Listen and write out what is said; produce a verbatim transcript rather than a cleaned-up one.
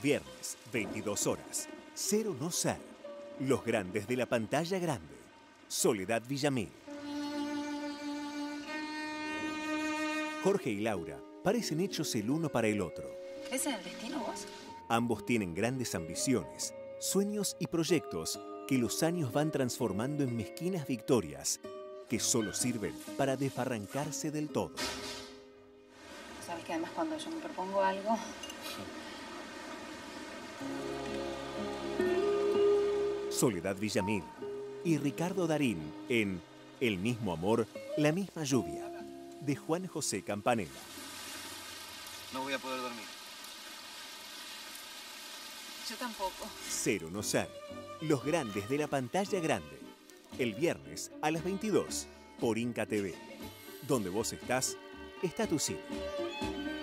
viernes, veintidós horas. Cero no ser. Los grandes de la pantalla grande. Soledad Villamil. Jorge y Laura parecen hechos el uno para el otro. ¿Crees en el destino vos? Ambos tienen grandes ambiciones, sueños y proyectos que los años van transformando en mezquinas victorias que solo sirven para desbarrancarse del todo. Sabes que además cuando yo me propongo algo... Soledad Villamil y Ricardo Darín en El mismo amor, la misma lluvia, de Juan José Campanella. No voy a poder dormir. Yo tampoco. Cero no ser. Los grandes de la pantalla grande. El viernes a las veintidós por Inca T V. Donde vos estás, está tu cine.